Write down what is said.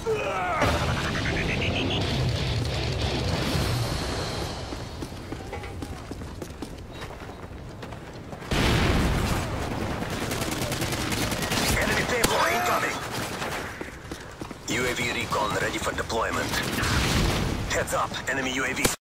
Enemy payload incoming. UAV recon ready for deployment. Heads up, enemy UAV.